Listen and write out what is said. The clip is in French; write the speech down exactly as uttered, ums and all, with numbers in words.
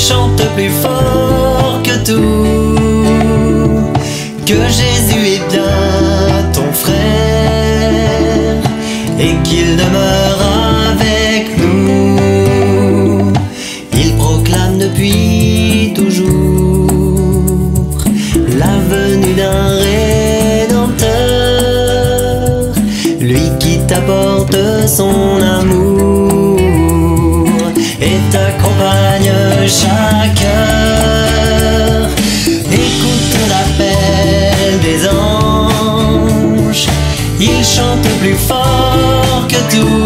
chante plus fort que tout, que Jésus est bien ton frère et qu'il demeure avec nous. Il proclame depuis toujours la venue d'un Rédempteur, lui qui t'apporte son amour et t'accompagne chaque heure. Écoute l'appel des anges, ils chantent plus fort que tout,